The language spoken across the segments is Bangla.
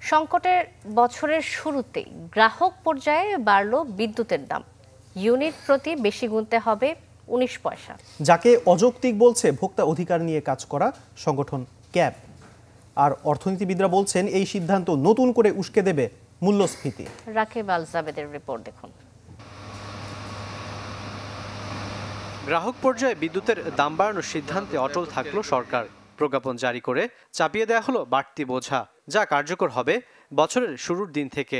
সংকটের বছরের শুরুতেই গ্রাহক পর্যায়ে বাড়ল বিদ্যুতের দাম। ইউনিট প্রতি বেশি গুনতে হবে ১৯ পয়সা, যাকে অযৌক্তিক বলছে ভোক্তা অধিকার নিয়ে কাজ করা সংগঠন ক্যাব। আর অর্থনীতিবিদরা বলছেন এই সিদ্ধান্ত নতুন করে উস্কে দেবে মূল্যস্ফীতি। রাকিব আল জাবেদের রিপোর্ট দেখুন। গ্রাহক পর্যায়ে বিদ্যুতের দাম বাড়ানোর সিদ্ধান্তে অটল থাকলো সরকার। প্রজ্ঞাপন জারি করে চাপিয়ে দেওয়া হলো বাড়তি বোঝা, যা কার্যকর হবে বছরের শুরুর দিন থেকে।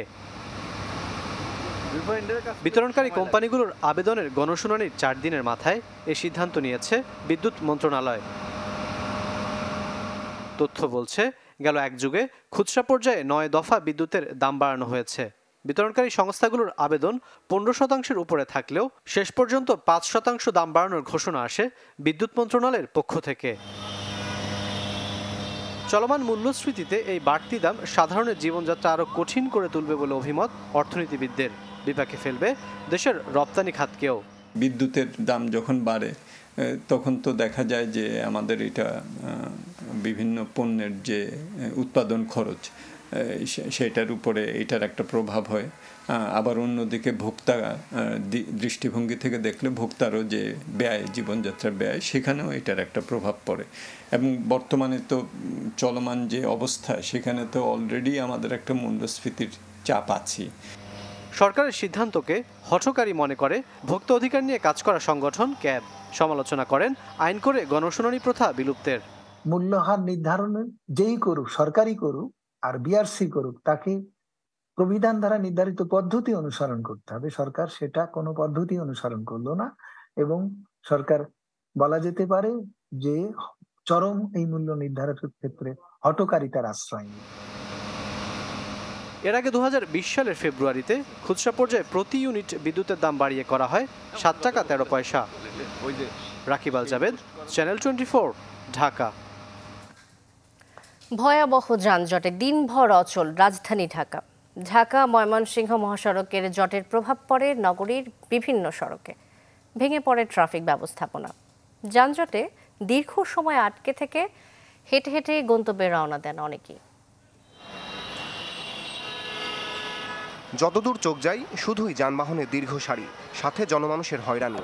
বিতরণকারী কোম্পানিগুলোর আবেদনের গণশুনানির ৪ দিনের মাথায় এই সিদ্ধান্ত নিয়েছে বিদ্যুৎ মন্ত্রণালয়। তথ্য বলছে, গেল এক যুগে খুচরা পর্যায়ে ৯ দফা বিদ্যুতের দাম বাড়ানো হয়েছে। বিতরণকারী সংস্থাগুলোর আবেদন ১৫% উপরে থাকলেও শেষ পর্যন্ত ৫% দাম বাড়ানোর ঘোষণা আসে বিদ্যুৎ মন্ত্রণালয়ের পক্ষ থেকে। চলমান মূল্যস্ফীতিতে এই বাড়তি দাম সাধারণের জীবনযাত্রা আরও কঠিন করে তুলবে বলে অভিমত অর্থনীতিবিদদের। বিপাকে ফেলবে দেশের রপ্তানি খাতকেও। বিদ্যুতের দাম যখন বাড়ে তখন তো দেখা যায় যে আমাদের এটা বিভিন্ন পণ্যের যে উৎপাদন খরচ সেটার উপরে এটার একটা প্রভাব হয়। আবার অন্যদিকে ভোক্তা দৃষ্টিভঙ্গি থেকে দেখলে ভোক্তারও যে ব্যয়, জীবনযাত্রার ব্যয়, সেখানেও এটার একটা প্রভাব পড়ে। এবং বর্তমানে তো চলমান যে অবস্থা, সেখানে তো অলরেডি আমাদের একটা মূল্যস্ফীতির চাপ আছে। সরকারের সিদ্ধান্তকে হঠকারী মনে করে ভোক্তা অধিকার নিয়ে কাজ করা সংগঠন ক্যাব। সমালোচনা করেন আইন করে গণশুনানি প্রথা বিলুপ্তের। মূল্যহার নির্ধারণের যেই করুক, সরকারি করুক আর বিআরসি করুক, তাকে প্রবিধান দ্বারা নির্ধারিত পদ্ধতি অনুসরণ করতে হবে। সরকার সেটা কোনো পদ্ধতি অনুসরণ করলো না এবং সরকার বলা যেতে পারে যে চরম এই মূল্য নির্ধারণের ক্ষেত্রে হঠকারিতার আশ্রয় নেই। এর আগে ২০২০ সালের ফেব্রুয়ারিতে খুচরা পর্যায়ে প্রতি ইউনিট বিদ্যুতের দাম বাড়িয়ে করা হয় ৭ টাকা ১৩ পয়সা। রাকিব আল জাবেদ, চ্যানেল 24, ঢাকা। ভয়াবহ যানজটে দিনভর অচল রাজধানী ঢাকা। ঢাকা ময়মনসিংহ মহাসড়কের জটের প্রভাব পড়ে নগরীর বিভিন্ন সড়কে। ভেঙে পড়ে ট্রাফিক ব্যবস্থাপনা। যানজটে দীর্ঘ সময় আটকে থেকে হেঁটে হেঁটে গন্তব্যে রওনা দেন অনেকেই। যতদূর চোখ যায় শুধুই যানবাহনের দীর্ঘ সারি, সাথে জনমানুষের হয়রানি।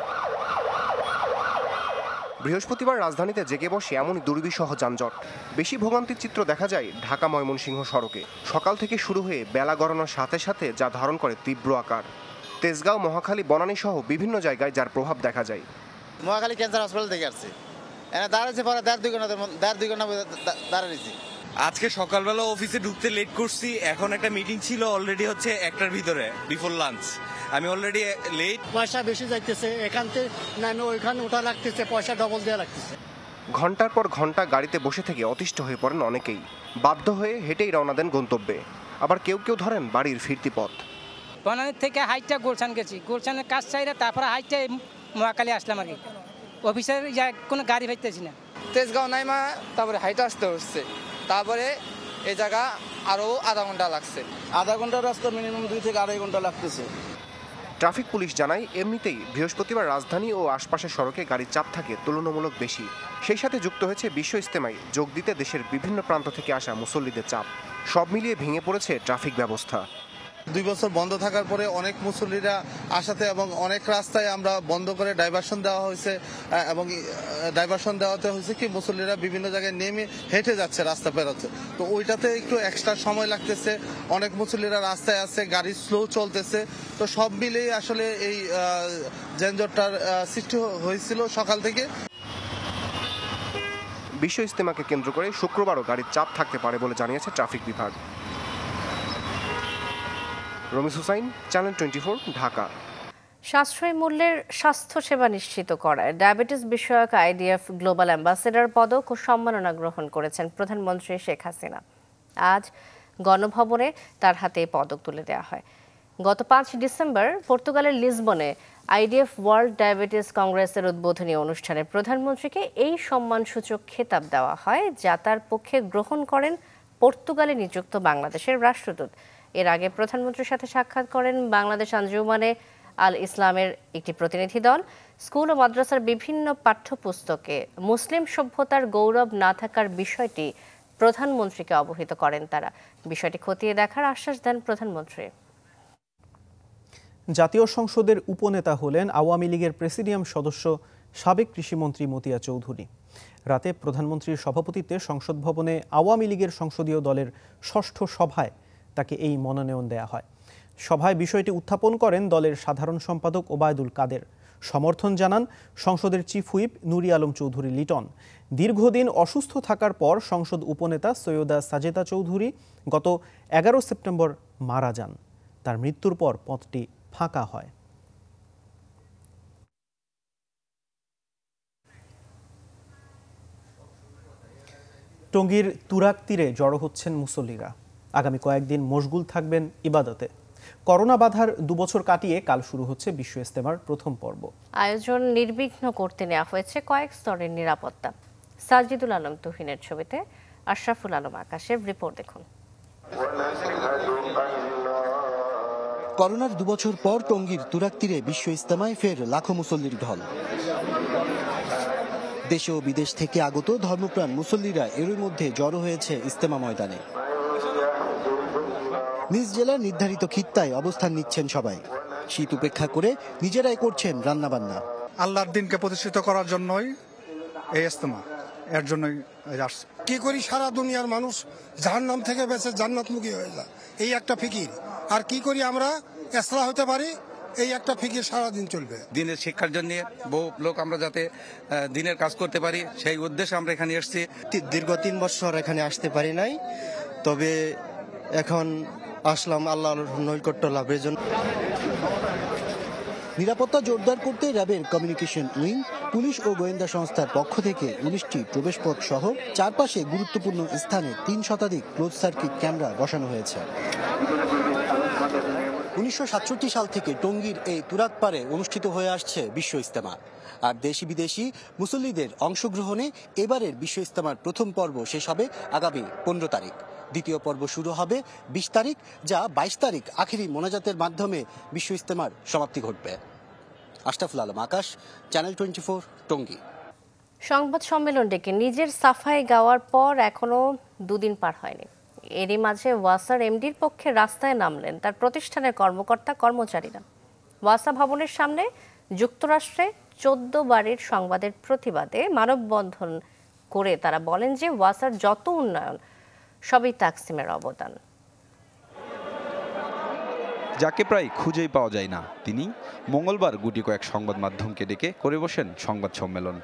বৃহস্পতিবার রাজধানীতে জেগে বসে এমনই দুর্বিষহ যানজট। বেশি ভোগান্তির চিত্র দেখা যায় ঢাকা ময়মনসিংহ সড়কে। সকাল থেকে শুরু হয়ে বেলা গড়ানোর সাথে সাথে যা ধারণ করে তীব্র আকার। তেজগাঁও, মহাখালী, বনানী সহ বিভিন্ন জায়গায় যার প্রভাব দেখা যায়। মহাখালী ক্যান্সার হসপিটাল থেকে আসছে, দাঁড়াচ্ছে পরে ১.৫-২ ঘন্টা দাঁড়াইছি। আজকে সকালবেলা অফিসে ঢুকতে লেট করছি, এখন একটা মিটিং ছিল অলরেডি হচ্ছে ১টার ভিতরে, বিফোর লাঞ্চ। আমি অলরেডি লেট। পয়সা বেশি যাইতেছে, এখান থেকে নামে ওইখানে ওঠা লাগতেছে, পয়সা ডবল দেওয়া লাগতেছে। ঘন্টার পর ঘন্টা গাড়িতে বসে থেকে অতিষ্ঠ হয়ে পড়েন অনেকেই। বাধ্য হয়ে হেঁটেই রওনা দেন গন্তব্যে। আবার কেউ কেউ ধরেন বাড়ির ফিরতি পথ। বনানীর থেকে হাইটটা গুলশান গেছি, গুলশানের কাজ চাইলে তারপরে হাইটটা মহাখালী আসলাম আর কি। অফিসের কোনো গাড়ি পাইতেছি না। তেজগাঁও নাইমা তারপরে হাইটে আসতে হচ্ছে, তারপরে এই জায়গা আরও আধা ঘন্টা লাগছে। আধা ঘন্টার রাস্তা মিনিমাম ২ থেকে ২.৫ ঘন্টা লাগতেছে। ট্রাফিক পুলিশ জানায় এমনিতেই বৃহস্পতিবার রাজধানী ও আশপাশের সড়কে গাড়ির চাপ থাকে তুলনামূলক বেশি। সেই সাথে যুক্ত হয়েছে বিশ্ব ইজতেমায় যোগ দিতে দেশের বিভিন্ন প্রান্ত থেকে আসা মুসল্লিদের চাপ। সব মিলিয়ে ভেঙে পড়েছে ট্রাফিক ব্যবস্থা। ২ বছর বন্ধ থাকার পরে অনেক মুসল্লিরা আসাতে এবং অনেক রাস্তায় আমরা বন্ধ করে ডাইভারশন দেওয়া হয়েছে এবং ডাইভারশন দেওয়াতে হয়েছে কি মুসল্লিরা বিভিন্ন জায়গায় নেমে হেঁটে যাচ্ছে, রাস্তা পেরোচ্ছে। তো ওইটাতে একটু এক্সট্রা সময় লাগতেছে। অনেক মুসল্লিরা রাস্তায় আছে, গাড়ি স্লো চলতেছে। তো সব মিলেই আসলে এই যানজটটার সৃষ্টি হয়েছিল সকাল থেকে। বিশ্ব ইজতেমাকে কেন্দ্র করে শুক্রবারও গাড়ির চাপ থাকতে পারে বলে জানিয়েছে ট্রাফিক বিভাগ। রমিস হুসাইন, চ্যানেল 24, ঢাকা। সাশ্রয়ী মূল্যের স্বাস্থ্যসেবা নিশ্চিত করায় ডায়াবেটিস বিষয়ক আইডিএফ গ্লোবাল অ্যাম্বাসেডর পদক ও সম্মাননা গ্রহণ করেছেন প্রধানমন্ত্রী শেখ হাসিনা। আজ গণভবনে তার হাতে পদক তুলে দেওয়া হয়। গত ৫ ডিসেম্বর পর্তুগালের লিসবনে আইডিএফ ওয়ার্ল্ড ডায়াবেটিস কংগ্রেসের উদ্বোধনী অনুষ্ঠানে প্রধানমন্ত্রীকে এই সম্মানসূচক খেতাব দেওয়া হয়, যা তার পক্ষে গ্রহণ করেন পর্তুগালে নিযুক্ত বাংলাদেশের রাষ্ট্রদূত। এর আগে প্রধানমন্ত্রীর সাথে সাক্ষাৎ করেন বাংলাদেশ আঞ্জুমানে আল ইসলামের একটি প্রতিনিধি দল। স্কুল ও মাদ্রাসার বিভিন্ন পাঠ্যপুস্তকে মুসলিম সভ্যতার গৌরব না থাকার বিষয়টি প্রধানমন্ত্রীকে অবহিত করেন তারা। বিষয়টি খতিয়ে দেখার আশ্বাস দেন প্রধানমন্ত্রী। জাতীয় সংসদের উপনেতা হলেন আওয়ামী লীগের প্রেসিডিয়াম সদস্য সাবেক কৃষিমন্ত্রী মতিয়া চৌধুরী। রাতে প্রধানমন্ত্রীর সভাপতিত্বে সংসদ ভবনে আওয়ামী লীগের সংসদীয় দলের ষষ্ঠ সভায় তাকে এই মনোনয়ন দেয়া হয়। সভায় বিষয়টি উত্থাপন করেন দলের সাধারণ সম্পাদক ওবায়দুল কাদের। সমর্থন জানান সংসদের চিফ হুইপ নুরি আলম চৌধুরী লিটন। দীর্ঘদিন অসুস্থ থাকার পর সংসদ উপনেতা সৈয়দা সাজেদা চৌধুরী গত 11 সেপ্টেম্বর মারা যান। তার মৃত্যুর পর পদটি ফাঁকা হয়। টঙ্গীর তুরাগ তীরে জড়ো হচ্ছেন মুসল্লিরা। আগামী কয়েকদিন মশগুল থাকবেন ইবাদতে। করোনা বাধার 2 বছর কাটিয়ে কাল শুরু হচ্ছে বিশ্ব ইজতেমার প্রথম পর্ব। আয়োজন নির্বিঘ্ন করতে নেওয়া হয়েছে কয়েক স্তরের নিরাপত্তা। সাজিদুল আলম তুহিনের ছবিতে আশরাফুল আলম আকাশের রিপোর্ট দেখুন। করোনার 2 বছর পর টঙ্গীর তুরাগ তীরে বিশ্ব ইজতেমায় ফের লাখো মুসল্লির ঢল। দেশে ও বিদেশ থেকে আগত ধর্মপ্রাণ মুসল্লিরা এরই মধ্যে জড়ো হয়েছে ইজতেমা ময়দানে। নিজ জেলার নির্ধারিত খিত্তায় অবস্থান নিচ্ছেন সবাই। শীত উপেক্ষা করে নিজেরাই করছেন রান্নাবান্না। আল্লাহর দিনকে প্রতিষ্ঠিত করার জন্যই এই ইজতেমা, এর জন্যই আসছে। কি করি সারা দুনিয়ার মানুষ জাহান্নাম থেকে বেঁচে জান্নাতমুখী হয়ে যায়, এই একটা ফিকির। আর কি করি আমরা ইসলাহ হতে পারি, এই একটা ফিকির সারাদিন চলবে। দিনের শিক্ষার জন্য বহু লোক আমরা যাতে দিনের কাজ করতে পারি, সেই উদ্দেশ্যে আমরা এখানে এসেছি। দীর্ঘ 3 বছর এখানে আসতে পারি নাই, তবে এখন আসলাম আল্লাহর নৈকট্য লাভের জন্য। নিরাপত্তা জোরদার করতে র্যাবের কমিউনিকেশন উইং, পুলিশ ও গোয়েন্দা সংস্থার পক্ষ থেকে 19টি প্রবেশপথ সহ চারপাশে গুরুত্বপূর্ণ স্থানে 3 শতাধিক ক্লোজ সার্কিট ক্যামেরা বসানো হয়েছে। 1967 সাল থেকে টঙ্গীর এই তুরাগ পাড়ে অনুষ্ঠিত হয়ে আসছে বিশ্ব ইজতেমা। আর দেশি বিদেশি মুসল্লিদের অংশগ্রহণে এবারের বিশ্ব ইজতেমার প্রথম পর্ব শেষ হবে আগামী 15 তারিখ। দ্বিতীয় পর্ব শুরু হবে 20 তারিখ, যা 22 তারিখ আখিরি মোনাজাতের মাধ্যমে বিশ্ব ইজতেমার সমাপ্তি ঘটবে। আশরাফুল আলম আকাশ, চ্যানেল 24, টঙ্গী। সংবাদ সম্মেলন ডেকে নিজের সাফাই গাওয়ার পর এখনো 2 দিন পার হয়নি। এরই মাঝে ওয়াসার এমডির পক্ষে রাস্তায় নামলেন তার প্রতিষ্ঠানের কর্মকর্তা কর্মচারীরা। ওয়াসা ভবনের সামনে যুক্তরাষ্ট্রে 14 বারের সংবাদের প্রতিবাদে মানববন্ধন করে তারা বলেন যে ওয়াসার যত উন্নয়ন সবই তাকসিমের অবদান। যাকে প্রায় খুঁজেই পাওয়া যায় না, তিনি মঙ্গলবার গুটি কয়েক সংবাদ মাধ্যমকে ডেকে করে বসেন সংবাদ সম্মেলন।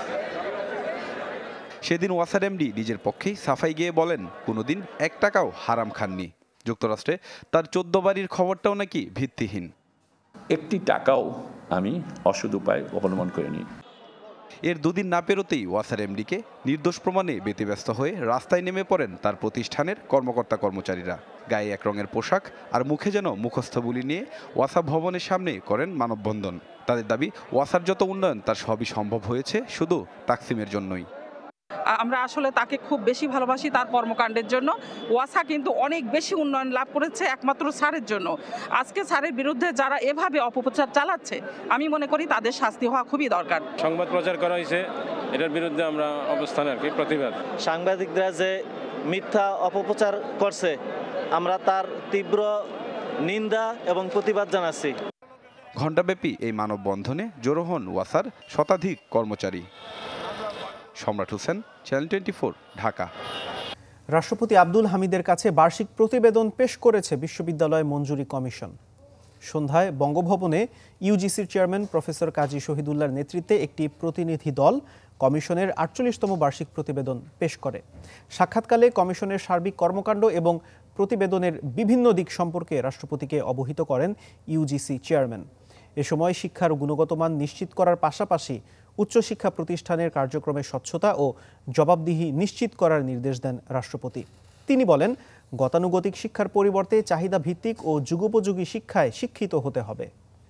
সেদিন ওয়াসার এমডি নিজের পক্ষেই সাফাই গিয়ে বলেন কোনোদিন 1 টাকাও হারাম খাননি। যুক্তরাষ্ট্রে তার 14 বাড়ির খবরটাও নাকি ভিত্তিহীন। 1টি টাকাও আমি অসৎ উপায় অবলম্বন করিনি। এর 2 দিন না পেরোতেই ওয়াসার এমডিকে নির্দোষ প্রমাণে ব্যতিব্যস্ত হয়ে রাস্তায় নেমে পড়েন তার প্রতিষ্ঠানের কর্মকর্তা কর্মচারীরা। গায়ে এক রঙের পোশাক আর মুখে যেন মুখস্থ বুলি নিয়ে ওয়াসা ভবনের সামনে করেন মানববন্ধন। তাদের দাবি ওয়াসার যত উন্নয়ন তার সবই সম্ভব হয়েছে শুধু তাকসিমের জন্যই। আমরা আসলে তাকে খুব বেশি ভালোবাসি তার কর্মকাণ্ডের জন্য। ওয়াসা কিন্তু অনেক বেশি উন্নয়ন লাভ করেছে একমাত্র স্যারের জন্য। আজকে স্যারের বিরুদ্ধে যারা এভাবে অপপ্রচার চালাচ্ছে, আমি মনে করি তাদের শাস্তি হওয়া খুবই দরকার। সংবাদ প্রচার করা হয়েছে, এটার বিরুদ্ধে আমরা অবস্থান আর কি প্রতিবাদ। সাংবাদিকরা যে মিথ্যা অপপ্রচার করছে, আমরা তার তীব্র নিন্দা এবং প্রতিবাদ জানাচ্ছি। ঘণ্টাব্যাপী এই মানববন্ধনে জড়ো হন ওয়াসার শতাধিক কর্মচারী। সম্রাট হোসেন, চ্যানেল 24, ঢাকা। রাষ্ট্রপতি আব্দুল হামিদের কাছে বার্ষিক প্রতিবেদন পেশ করেছে বিশ্ববিদ্যালয় মঞ্জুরি কমিশন। সন্ধ্যায় বঙ্গভবনে ইউজিসির চেয়ারম্যান প্রফেসর কাজী শহীদুল্লাহর নেতৃত্বে একটি প্রতিনিধি দল কমিশনের 48তম বার্ষিক প্রতিবেদন পেশ করে। সাক্ষাৎকালে কমিশনের সার্বিক কর্মকাণ্ড এবং প্রতিবেদনের বিভিন্ন দিক সম্পর্কে রাষ্ট্রপতিকে অবহিত করেন ইউজিসি চেয়ারম্যান। এ সময় শিক্ষার গুণগত মান নিশ্চিত করার পাশাপাশি উচ্চশিক্ষা প্রতিষ্ঠানের কার্যক্রমে স্বচ্ছতা ও জবাবদিহি নিশ্চিত করার নির্দেশ দেন রাষ্ট্রপতি। তিনি বলেন, গতানুগতিক শিক্ষার পরিবর্তে চাহিদা ভিত্তিক ও যুগোপযোগী শিক্ষায় শিক্ষিত হতে হবে।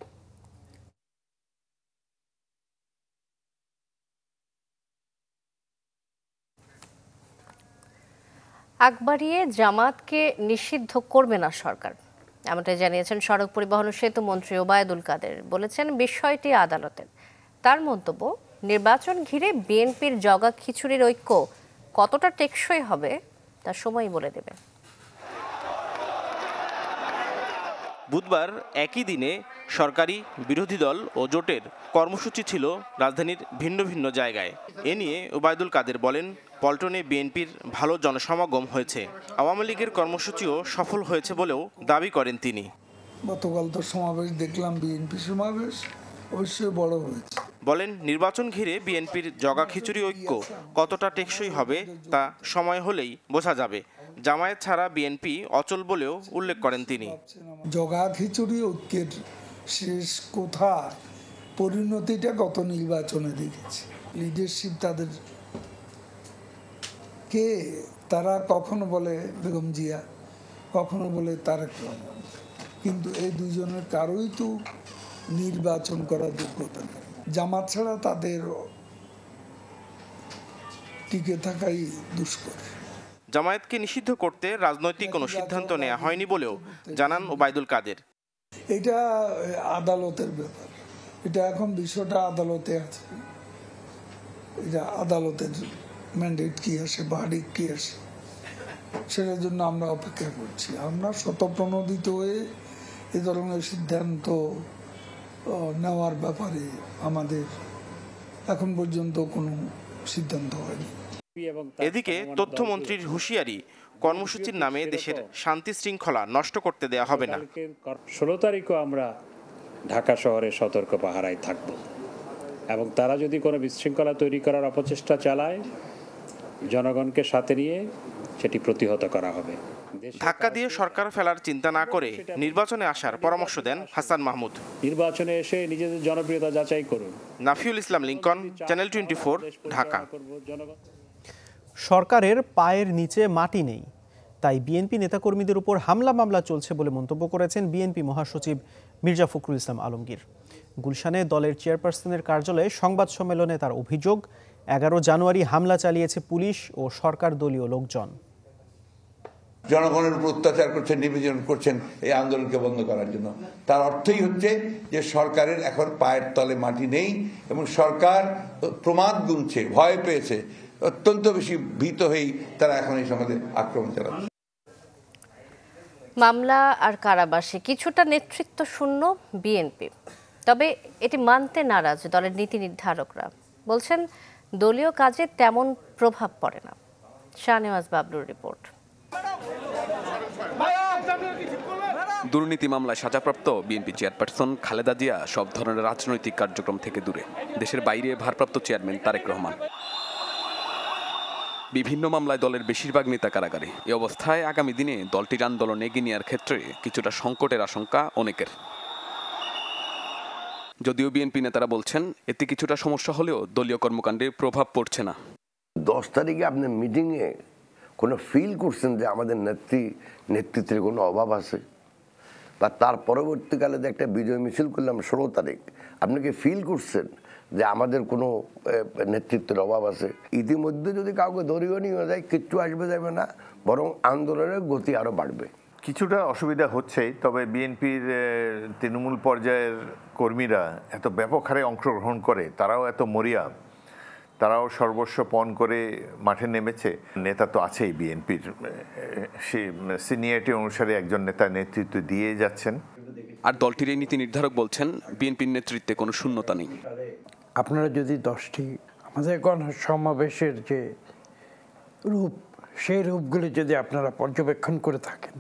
আগ বাড়িয়ে জামাতকে নিষিদ্ধ করবে না সরকার, এমনটাই জানিয়েছেন সড়ক পরিবহন ও সেতু মন্ত্রী ওবায়দুল কাদের। বলেছেন বিষয়টি আদালতের। তার মন্তব্য, নির্বাচন ঘিরে বিএনপির জগা খিচুড়ির ঐক্য কতটা টেকসই হবে তা সময় বলে দেবে। বুধবার একই দিনে সরকারি, বিরোধী দল ও জোটের কর্মসূচি ছিল রাজধানীর ভিন্ন ভিন্ন জায়গায়। এ নিয়ে ওবায়দুল কাদের বলেন, পল্টনে বিএনপির ভালো জনসমাগম হয়েছে। আওয়ামী লীগের কর্মসূচিও সফল হয়েছে বলেও দাবি করেন তিনি। গতকাল তো সমাবেশ দেখলাম, বিএনপি সমাবেশ অবশ্যই বড় হয়েছে। বলেন, নির্বাচন ঘিরে বিএনপির জগা খিচুড়ি ঐক্য কতটা টেকসই হবে তা সময় হলেই বোঝা যাবে। জামায়াত ছাড়া বিএনপি অচল বলেও উল্লেখ করেন তিনি। জগা খিচুড়ি ঐক্যের শেষ কোথায় পরিণতিটা গত নির্বাচনে দেখেছি। লিডারশিপ তাদের কে, তারা কখনো বলে বেগম জিয়া, কখনো বলে তারেক রহমান, কিন্তু এই দুজনের কারোই তো নির্বাচন করার যোগ্যতা নেই। জামাত ছাড়া তাদের টিকে থাকাই দুষ্কর। জামায়াতকে নিষিদ্ধ করতে রাজনৈতিক কোনো সিদ্ধান্ত নেওয়া হয়নি বলেও জানান ওবায়দুল কাদের। এটা আদালতের ব্যাপার, এটা এখন বিষয়টা আদালতে আছে। এটা আদালতের ম্যান্ডেট কি আসে, ভার্ডিক্ট কি আসে, সেটার জন্য আমরা অপেক্ষা করছি। আমরা স্বতঃপ্রণোদিত হয়ে এ ধরনের সিদ্ধান্ত নেওয়ার ব্যাপারে আমাদের এখন পর্যন্ত কোনো সিদ্ধান্ত হয়নি। এদিকে তথ্যমন্ত্রীর হুঁশিয়ারি, কর্মসূচির নামে দেশের শান্তি শৃঙ্খলা নষ্ট করতে দেয়া হবে না। 16 তারিখও আমরা ঢাকা শহরে সতর্ক পাহারায় থাকব এবং তারা যদি কোনো বিশৃঙ্খলা তৈরি করার অপচেষ্টা চালায়, জনগণকে সাথে নিয়ে সেটি প্রতিহত করা হবে। ধাক্কা দিয়ে সরকার ফেলার চিন্তা না করে নির্বাচনে আসার পরামর্শ দেন হাসান মাহমুদ। নির্বাচনে এসে নিজেদের জনপ্রিয়তা যাচাই করুন। নাফিউল ইসলাম লিংকন, চ্যানেল 24, ঢাকা। সরকারের পায়ের নিচে মাটি নেই, তাই বিএনপি নেতাকর্মীদের উপর হামলা মামলা চলছে বলে মন্তব্য করেছেন বিএনপি মহাসচিব মির্জা ফখরুল ইসলাম আলমগীর। গুলশানে দলের চেয়ারপারসনের কার্যালয়ে সংবাদ সম্মেলনে তার অভিযোগ, 11 জানুয়ারি হামলা চালিয়েছে পুলিশ ও সরকার দলীয় লোকজন। জনগণের উপর অত্যাচার করছেন, নিবেদন করছেন এই আন্দোলনকে বন্ধ করার জন্য। তার অর্থই হচ্ছে যে সরকারের এখন পায়ের তলে মাটি নেই এবং সরকার প্রমাদ গুনছে, ভয় পেয়েছে, অত্যন্ত বেশি ভীত হয়েই তারা এখন এই সমাজে আক্রমণ চালাচ্ছে। মামলা আর কারাবাসে কিছুটা নেতৃত্ব শূন্য বিএনপি, তবে এটি মানতে নারাজ দলের নীতি নির্ধারকরা। বলছেন দলীয় কাজে তেমন প্রভাব পড়ে না। শাহনেওয়াজ বাবলুর রিপোর্ট। দুর্নীতি মামলায় সাজাপ্রাপ্ত বিএনপি চেয়ারপারসন খালেদা জিয়া সব ধরনের রাজনৈতিক কার্যক্রম থেকে দূরে। দেশের বাইরে ভারপ্রাপ্ত চেয়ারম্যান তারেক রহমান। বিভিন্ন মামলায় দলের বেশিরভাগ নেতা কারাগারে। এই অবস্থায় আগামী দিনে দলটির আন্দোলন এগিয়ে নেওয়ার ক্ষেত্রে কিছুটা সংকটের আশঙ্কা অনেকের। যদিও বিএনপি নেতারা বলছেন এতে কিছুটা সমস্যা হলেও দলীয় কর্মকাণ্ডে প্রভাব পড়ছে না। 10 তারিখে আপনি মিটিংয়ে কোনো ফিল করছেন যে আমাদের নেতৃত্বের কোনো অভাব আছে, বা তার পরবর্তীকালে যে একটা বিজয় মিছিল করলাম 16 তারিখ, আপনি কি ফিল করছেন যে আমাদের কোনো নেতৃত্বের অভাব আছে? ইতিমধ্যে যদি কাউকে ধরিয়ে নিয়ে যায়, কিচ্ছু আসবে যাবে না, বরং আন্দোলনের গতি আরও বাড়বে। কিছুটা অসুবিধা হচ্ছে, তবে বিএনপির তৃণমূল পর্যায়ের কর্মীরা এত ব্যাপক হারে অংশগ্রহণ করে, তারাও এত মরিয়া, তারাও সর্বস্ব পণ করে মাঠে নেমেছে। নেতা তো আছেই বিএনপির, সে সিনিয়রিটি অনুসারে একজন নেতা নেতৃত্ব দিয়ে যাচ্ছেন। আর দলটির এই নীতি নির্ধারক বলছেন বিএনপির নেতৃত্বে কোনো শূন্যতা নেই। আপনারা যদি 10টি আমাদের গণসমাবেশের যে রূপ, সেই রূপগুলি যদি আপনারা পর্যবেক্ষণ করে থাকেন,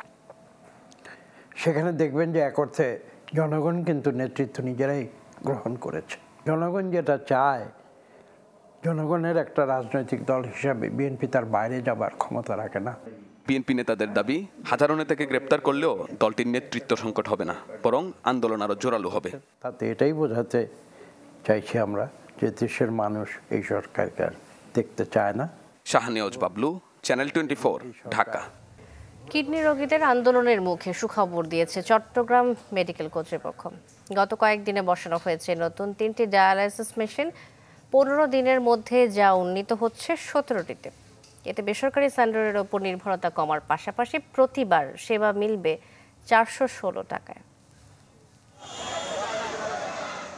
সেখানে দেখবেন যে এক অর্থে জনগণ কিন্তু নেতৃত্ব নিজেরাই গ্রহণ করেছে। জনগণ যেটা চায়, জনগণের একটা রাজনৈতিক দল হিসাবে বিএনপি তার বাইরে যাবার ক্ষমতা রাখে না। বিএনপি নেতাদের দাবি, হাজারো নেতাকে গ্রেপ্তার করলেও দলটির নেতৃত্ব সংকট হবে না, বরং আন্দোলন আরো জোরালো হবে। তাতে এটাই বোঝাতে চাইছি আমরা যে দেশের মানুষ এই সরকারকে দেখতে চায় না। শাহনেওয়াজ বাবলু, চ্যানেল 24, ঢাকা। কিডনি রোগীদের আন্দোলনের মুখে সুখবর দিয়েছে চট্টগ্রাম মেডিকেল কর্তৃপক্ষ। গত কয়েকদিনে বসানো হয়েছে নতুন 3টি ডায়ালাইসিস মেশিন। 15 দিনের মধ্যে যা উন্নীত হচ্ছে 17টিতে। এতে বেসরকারি সেন্টারের ওপর নির্ভরতা কমার পাশাপাশি প্রতিবার সেবা মিলবে 416 টাকায়।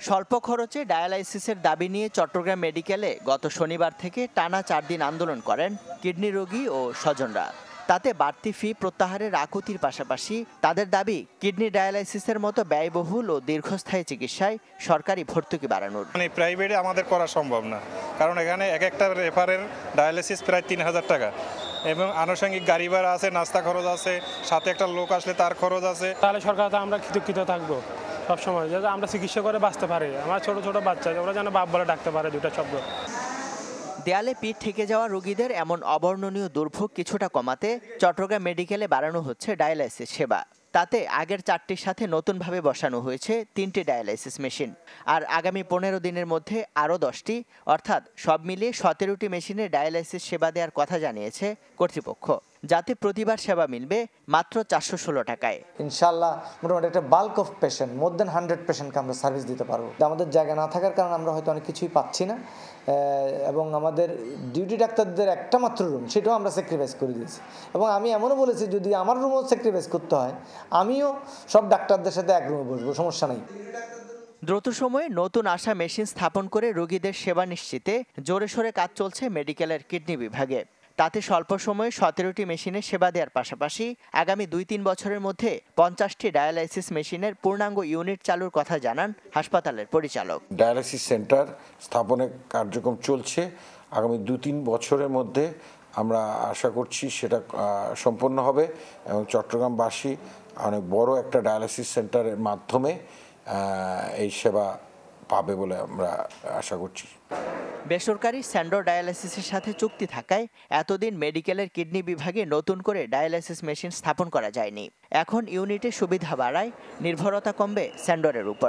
স্বল্প খরচে ডায়ালাইসিসের দাবি নিয়ে চট্টগ্রাম মেডিকেলে গত শনিবার থেকে টানা 4 দিন আন্দোলন করেন কিডনি রোগী ও স্বজনরা। তাতে বাড়তি ফি প্রত্যাহারের আকুতির পাশাপাশি তাদের দাবি কিডনি ডায়ালাইসিসের মতো ব্যয়বহুল ও দীর্ঘস্থায়ী চিকিৎসায় সরকারি ভর্তুকি বাড়ানোর। প্রাইভেটে আমাদের করা সম্ভব না, কারণ এখানে এক একটা রেফারের ডায়ালাইসিস প্রায় 3000 টাকা এবং আনুষঙ্গিক গাড়ি ভাড়া আছে, নাস্তা খরচ আছে, সাথে একটা লোক আসলে তার খরচ আছে। তাহলে সরকার তো আমরা কৃতজ্ঞ থাকবো সবসময়, যাতে আমরা চিকিৎসা করে বাঁচতে পারি। আমার ছোট ছোট বাচ্চা ওরা যেন বাপ বলে ডাকতে পারে, দুটা শব্দ। দেয়ালে পিঠ থেকে যাওয়া রোগীদের এমন অবর্ণনীয় দুর্ভোগ কিছুটা কমাতে চট্টগ্রাম মেডিকেলে বাড়ানো হচ্ছে ডায়ালাইসিস সেবা। তাতে আগের 4টির সাথে নতুনভাবে বসানো হয়েছে 3টি ডায়ালাইসিস মেশিন। আর আগামী 15 দিনের মধ্যে আরও 10টি, অর্থাৎ সব মিলিয়ে 17টি মেশিনে ডায়ালাইসিস সেবা দেওয়ার কথা জানিয়েছে কর্তৃপক্ষ, যাতে প্রতিবার সেবা মিলবে মাত্র 416 টাকায়। ইনশাআল্লাহ মোটামুটি একটা bulk of patient, more than 100 পেশেন্টকে আমরা সার্ভিস দিতে পারবো। আমাদের জায়গা না থাকার কারণে আমরা হয়তো অনেক কিছুই পাচ্ছি না, এবং আমাদের ডিউটি ডাক্তারদের একটা মাত্র রুম, সেটাও আমরা স্যাক্রিফাইস করে দিয়েছি। এবং আমি এমনও বলেছি, যদি আমার রুমও স্যাক্রিফাইস করতে হয়, আমিও সব ডাক্তারদের সাথে এক রুমে বসবো, সমস্যা নেই। দ্রুত সময়ে নতুন আসা মেশিন স্থাপন করে রোগীদের সেবা নিশ্চিতে জোরে সোরে কাজ চলছে মেডিকেলের কিডনি বিভাগে। তাতে স্বল্প সময়ে 17টি মেশিনে সেবা দেওয়ার পাশাপাশি আগামী 2-3 বছরের মধ্যে 50টি ডায়ালাইসিস মেশিনের পূর্ণাঙ্গ ইউনিট চালুর কথা জানান হাসপাতালের পরিচালক। ডায়ালাইসিস সেন্টার স্থাপনের কার্যক্রম চলছে। আগামী 2-3 বছরের মধ্যে আমরা আশা করছি সেটা সম্পন্ন হবে এবং চট্টগ্রামবাসী অনেক বড় একটা ডায়ালাইসিস সেন্টারের মাধ্যমে এই সেবা পাবে বলে আমরা আশা করছি। বেসরকারি স্যান্ডোর ডায়ালাইসিসের সাথে চুক্তি থাকায় এতদিন মেডিকেলের কিডনি বিভাগে নতুন করে ডায়ালাইসিস মেশিন স্থাপন করা যায়নি। এখন ইউনিটের সুবিধা বাড়ায় নির্ভরতা কমবে স্যান্ডোরের উপর।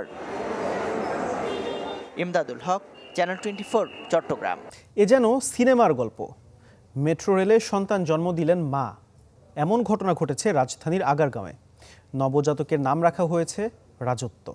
ইমদাদুল হক, চ্যানেল 24, চট্টগ্রাম। এ যেন সিনেমার গল্প। মেট্রো রেলে সন্তান জন্ম দিলেন মা। এমন ঘটনা ঘটেছে রাজধানীর আগারগাঁওয়ে। নবজাতকের নাম রাখা হয়েছে রাজত্ব।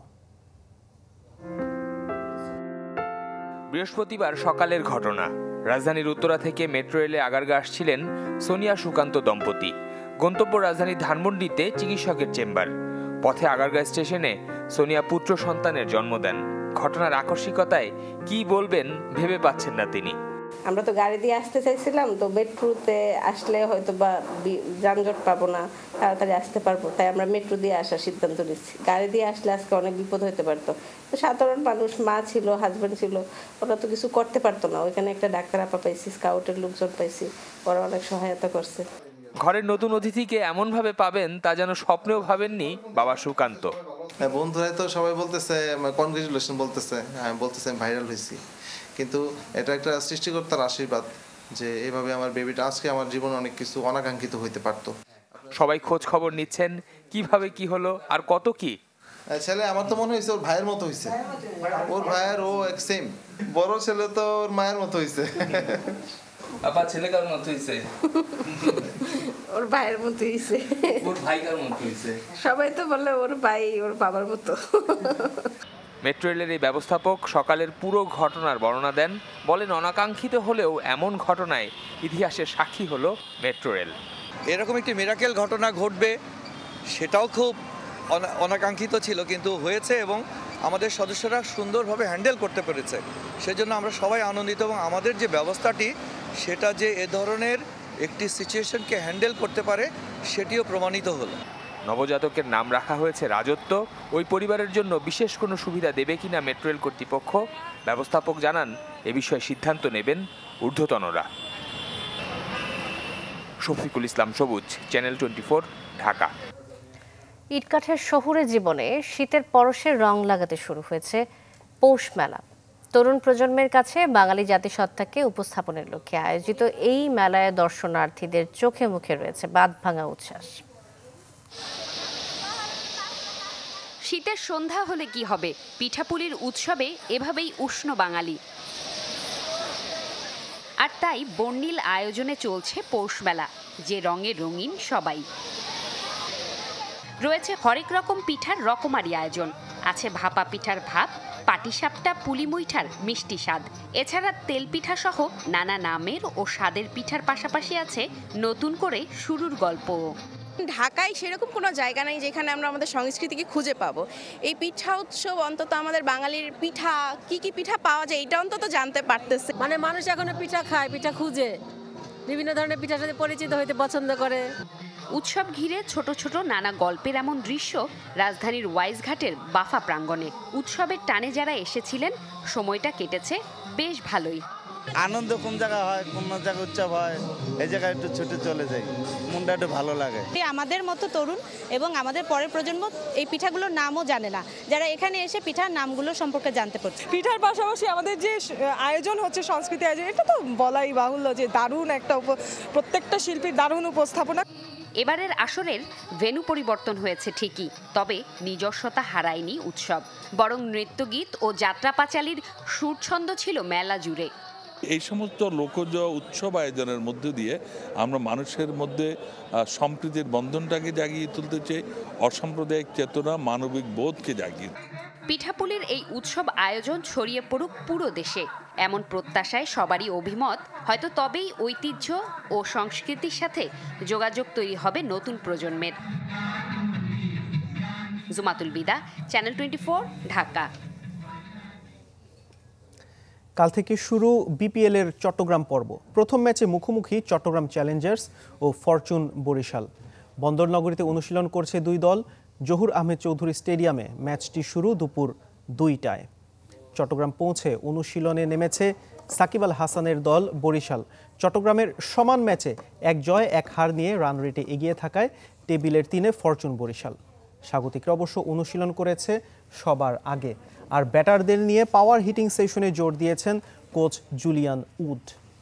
বৃহস্পতিবার সকালের ঘটনা। রাজধানীর উত্তরা থেকে মেট্রো রেলে আগারগাঁ আসছিলেন সোনিয়া সুকান্ত দম্পতি। গন্তব্য রাজধানীর ধানমন্ডিতে চিকিৎসকের চেম্বার। পথে আগারগাঁ স্টেশনে সোনিয়া পুত্র সন্তানের জন্ম দেন। ঘটনার আকস্মিকতায় কি বলবেন ভেবে পাচ্ছেন না তিনি। আমরা তো গাড়ি দিয়ে আসতে চাইছিলাম, তো মেট্রোতে আসলে হয়তো বা যানজট পাবো না, তাড়াতাড়ি আসতে পারবো, তাই আমরা মেট্রো দিয়ে আসার সিদ্ধান্ত নিচ্ছি। গাড়ি দিয়ে আসলে আজকে অনেক বিপদ হতে পারতো। তো সাধারণ মানুষ, মা ছিল, হাজব্যান্ড ছিল, ওরা তো কিছু করতে পারতো না। ওইখানে একটা ডাক্তার আপা পাইছি, স্কাউটের লোকজন পাইছি, ওরা অনেক সহায়তা করছে। ঘরের নতুন অতিথিকে এমন ভাবে পাবেন তা যেন স্বপ্নেও ভাবেননি বাবা সুকান্ত। বন্ধুরাই তো সবাই বলতেছে কনগ্রেচুলেশন বলতেছে, আমি বলতেছি আমি ভাইরাল হয়েছি, কিন্তু এটা একটা সৃষ্টিকর্তার আশীর্বাদ যে এইভাবে আমার বেবিটা আজকে আমার জীবনে অনেক কিছু অনাকাঙ্ক্ষিত হইতে পারতো। সবাই খোঁজ খবর নিচ্ছেন কিভাবে কি হলো আর কত কি। ছেলে আমার তো মনে হয়েছে ওর ভাইয়ের মতো হয়েছে, ওর ভাইয়ের ও এক সেম। বড় ছেলে তো ওর মায়ের মতো হয়েছে। আপা ছেলে কার মতো হয়েছে? ওর ভাইয়ের মতো হয়েছে। ওর ভাই কার মতো হয়েছে? সবাই তো বলে ওর ভাই ওর বাবার মতো। মেট্রো রেলের এই ব্যবস্থাপক সকালের পুরো ঘটনার বর্ণনা দেন। বলেন অনাকাঙ্ক্ষিত হলেও এমন ঘটনায় ইতিহাসের সাক্ষী হলো মেট্রো রেল। এরকম একটি মিরাকেল ঘটনা ঘটবে সেটাও খুব অনাকাঙ্ক্ষিত ছিল, কিন্তু হয়েছে এবং আমাদের সদস্যরা সুন্দরভাবে হ্যান্ডেল করতে পেরেছে। সেজন্য আমরা সবাই আনন্দিত এবং আমাদের যে ব্যবস্থাটি সেটা যে এ ধরনের একটি সিচুয়েশনকে হ্যান্ডেল করতে পারে সেটিও প্রমাণিত হলো। নবজাতকের নাম রাখা হয়েছে রাজত্ব। ওই পরিবারের জন্য বিশেষ কোনো সুবিধা দেবে কিনা মেট্রো রেল কর্তৃপক্ষ, ব্যবস্থাপক জানান এ বিষয়ে সিদ্ধান্ত নেবেন ঊর্ধ্বতনরা। শফিকুল ইসলাম সবুজ, চ্যানেল 24, ঢাকা। ইটকাঠের শহুরে জীবনে শীতের পরশের রং লাগাতে শুরু হয়েছে পৌষ মেলা। তরুণ প্রজন্মের কাছে বাঙালি জাতিসত্তাকে উপস্থাপনের লক্ষ্যে আয়োজিত এই মেলায় দর্শনার্থীদের চোখে মুখে রয়েছে বাঁধভাঙা উচ্ছ্বাস। শীতের সন্ধ্যা হলে কি হবে, পিঠাপুলির উৎসবে এভাবেই উষ্ণ বাঙালি। আর তাই বর্ণিল আয়োজনে চলছে পৌষ মেলা, যে রঙে রঙিন সবাই। রয়েছে হরেক রকম পিঠার রকমারি আয়োজন। আছে ভাপা পিঠার ভাত, পাটিসাপটা, পুলি মুইঠার মিষ্টি স্বাদ। এছাড়া তেল পিঠা সহ নানা নামের ও স্বাদের পিঠার পাশাপাশি আছে নতুন করে শুরুর গল্প। ঢাকায় সেরকম কোনো জায়গা নেই যেখানে আমরা আমাদের সংস্কৃতিকে খুঁজে পাবো। এই পিঠা উৎসব অন্তত আমাদের বাঙালির পিঠা কি পিঠা পাওয়া যায় এটা অন্তত জানতে পারতেছে। মানে মানুষ এখনো পিঠা খায়, পিঠা খুঁজে, বিভিন্ন ধরনের পিঠার সাথে পরিচিত হইতে পছন্দ করে। উৎসব ঘিরে ছোট ছোট নানা গল্পের এমন দৃশ্য রাজধানীর ওয়াইজঘাটের বাফা প্রাঙ্গণে। উৎসবের টানে যারা এসেছিলেন সময়টা কেটেছে বেশ ভালোই। আনন্দ কোন জায়গায় হয়, কোন জায়গায় উৎসব হয়, এই জায়গায় একটু ছুটে চলে যাই, মনটা একটু ভালো লাগে। আমাদের মতো তরুণ এবং আমাদের পরের প্রজন্ম এই পিঠাগুলোর নামও জানে না, যারা এখানে এসে পিঠার নামগুলো সম্পর্কে জানতে পারছে। পিঠার পাশাপাশি আমাদের যে আয়োজন হচ্ছে, সংস্কৃতি আয়োজন, এটা তো বলাই বাহুল্য যে দারুণ একটা প্রত্যেকটা শিল্পীর দারুণ উপস্থাপনা। এবারের আসরের ভেন্যু পরিবর্তন হয়েছে ঠিকই, তবে নিজস্বতা হারায়নি উৎসব, বরং নৃত্যগীত ও যাত্রা পাঁচালীর সুরছন্দ ছিল মেলা জুড়ে। এই সমস্ত লোকজ উৎসব আয়োজনের মধ্য দিয়ে আমরা মানুষের মধ্যে সম্প্রীতির বন্ধনটাকে জাগিয়ে তুলতে চাই, অসাম্প্রদায়িক চেতনা, মানবিক বোধকে জাগিয়ে। পিঠাপুলির এই উৎসব আয়োজন ছড়িয়ে পড়ুক পুরো দেশে, এমন প্রত্যাশায় সবারই অভিমত। হয়তো তবেই ঐতিহ্য ও সংস্কৃতির সাথে যোগাযোগ তৈরি হবে নতুন প্রজন্মের। জুমাতুল বিদা, চ্যানেল 24, ঢাকা। কাল থেকে শুরু বিপিএল এর চট্টগ্রাম পর্ব। প্রথম ম্যাচে মুখোমুখি চট্টগ্রাম চ্যালেঞ্জার্স ও ফরচুন বরিশাল। বন্দরনগরীতে অনুশীলন করছে দুই দল। জহুর আহমেদ চৌধুরী স্টেডিয়ামে ম্যাচটি শুরু দুপুর 2টায়। চট্টগ্রাম পৌঁছে অনুশীলনে নেমেছে সাকিব আল হাসানের দল বরিশাল। চট্টগ্রামের সমান ম্যাচে 1 জয় 1 হার নিয়ে রান রেটে এগিয়ে থাকায় টেবিলের 3-এ ফরচুন বরিশাল। স্বাগতিকরা অবশ্য অনুশীলন করেছে সবার আগে, আর ব্যাটারদের নিয়ে পাওয়ার হিটিং সেশনে জোর দিয়েছেন কোচ জুলিয়ান উড।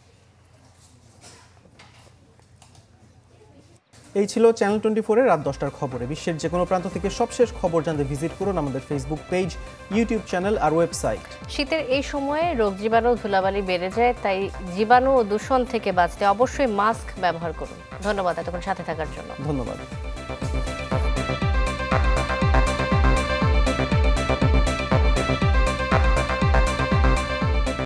এই ছিল চ্যানেল 24-এর রাত 10টার খবরে। বিশ্বের যে কোনো প্রান্ত থেকে সবশেষ খবর জানতে ভিজিট করুন আমাদের ফেসবুক পেজ, ইউটিউব চ্যানেল আর ওয়েবসাইট। শীতের এই সময়ে রোগ জীবাণু ধুলাবালি বেড়ে যায়, তাই জীবাণু ও দূষণ থেকে বাঁচতে অবশ্যই মাস্ক ব্যবহার করুন। ধন্যবাদ এতক্ষণ সাথে থাকার জন্য। ধন্যবাদ।